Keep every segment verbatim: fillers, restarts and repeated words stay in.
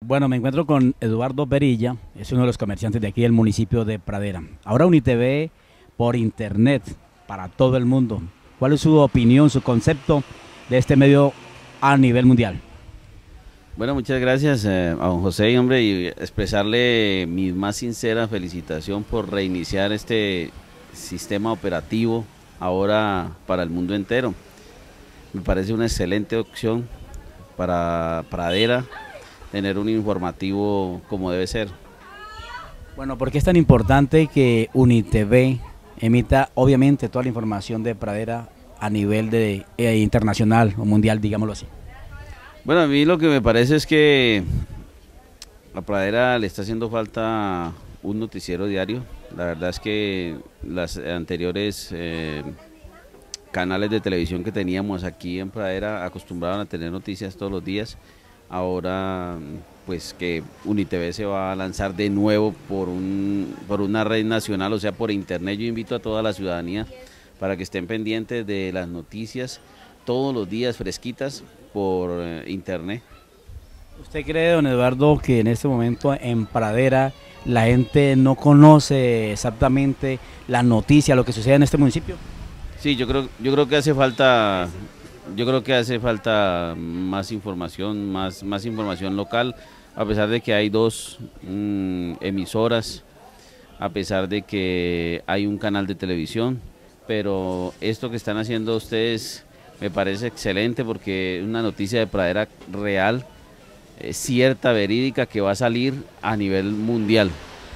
Bueno, me encuentro con Eduardo Perilla, es uno de los comerciantes de aquí del municipio de Pradera. Ahora UniTV por internet para todo el mundo. ¿Cuál es su opinión, su concepto de este medio a nivel mundial? Bueno, muchas gracias eh, a don José, hombre, y expresarle mi más sincera felicitación por reiniciar este sistema operativo ahora para el mundo entero. Me parece una excelente opción para Pradera tener un informativo como debe ser. Bueno, ¿por qué es tan importante que UniTV emita obviamente toda la información de Pradera a nivel de, eh, internacional o mundial, digámoslo así? Bueno, a mí lo que me parece es que a Pradera le está haciendo falta un noticiero diario. La verdad es que las anteriores eh, canales de televisión que teníamos aquí en Pradera acostumbraban a tener noticias todos los días. Ahora pues que UniTV se va a lanzar de nuevo por, un, por una red nacional, o sea por internet. Yo invito a toda la ciudadanía para que estén pendientes de las noticias todos los días fresquitas por eh, internet. ¿Usted cree, don Eduardo, que en este momento en Pradera la gente no conoce exactamente la noticia, lo que sucede en este municipio? Sí, yo creo, yo creo que hace falta, yo creo que hace falta más información, más, más información local, a pesar de que hay dos mm, emisoras, a pesar de que hay un canal de televisión, pero esto que están haciendo ustedes me parece excelente porque es una noticia de Pradera real, eh, cierta, verídica, que va a salir a nivel mundial.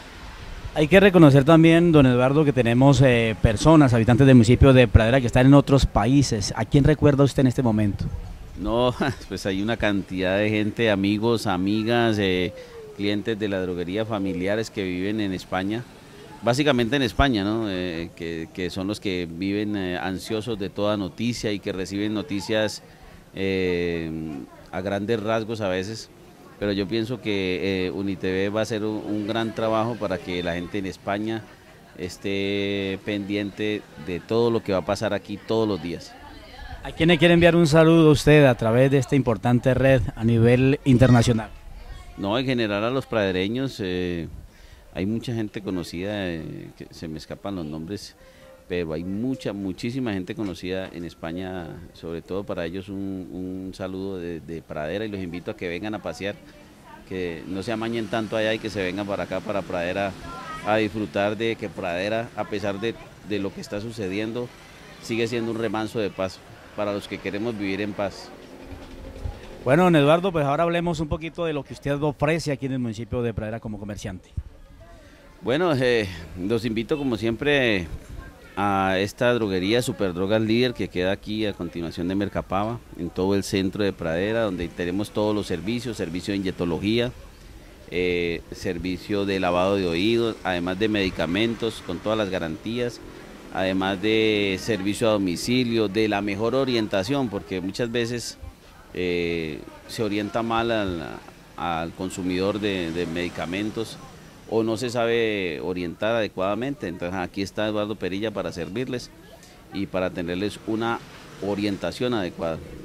Hay que reconocer también, don Eduardo, que tenemos eh, personas, habitantes del municipio de Pradera que están en otros países. ¿A quién recuerda usted en este momento? No, pues hay una cantidad de gente, amigos, amigas, eh, clientes de la droguería, familiares que viven en España, básicamente en España, ¿no? Eh, que, que son los que viven eh, ansiosos de toda noticia y que reciben noticias eh, a grandes rasgos a veces. Pero yo pienso que eh, UniTV va a hacer un, un gran trabajo para que la gente en España esté pendiente de todo lo que va a pasar aquí todos los días. ¿A quién le quiere enviar un saludo a usted a través de esta importante red a nivel internacional? No, en general a los pradereños, eh, hay mucha gente conocida, eh, que se me escapan los nombres, pero hay mucha, muchísima gente conocida en España, sobre todo para ellos un, un saludo de, de Pradera, y los invito a que vengan a pasear, que no se amañen tanto allá y que se vengan para acá, para Pradera, a disfrutar de que Pradera, a pesar de, de lo que está sucediendo, sigue siendo un remanso de paz para los que queremos vivir en paz. Bueno, don Eduardo, pues ahora hablemos un poquito de lo que usted ofrece aquí en el municipio de Pradera como comerciante. Bueno, eh, los invito como siempre a esta droguería Superdrogas Líder, que queda aquí a continuación de Mercapava, en todo el centro de Pradera, donde tenemos todos los servicios, servicio de inyectología, eh, servicio de lavado de oídos, además de medicamentos con todas las garantías, además de servicio a domicilio, de la mejor orientación, porque muchas veces eh, se orienta mal al, al consumidor de, de medicamentos, o no se sabe orientar adecuadamente. Entonces aquí está Eduardo Perilla para servirles y para tenerles una orientación adecuada.